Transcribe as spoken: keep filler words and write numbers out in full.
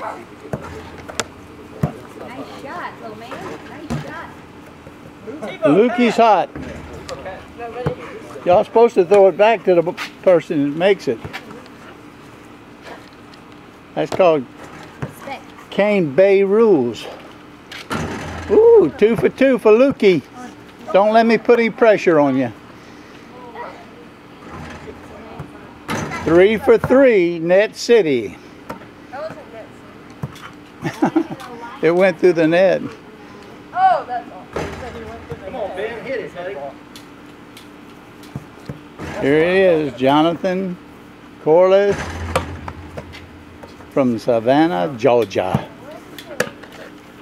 Nice shot, little man. Nice shot. Lukey's hot. Y'all supposed to throw it back to the person that makes it. That's called Cane Bay rules. Ooh, two for two for Lukey. Don't let me put any pressure on you. Three for three, Net City. It went through the net. Oh, that's all. Come on, Ben, hit it, buddy. Here it is, Jonathan Corliss from Savannah, Georgia.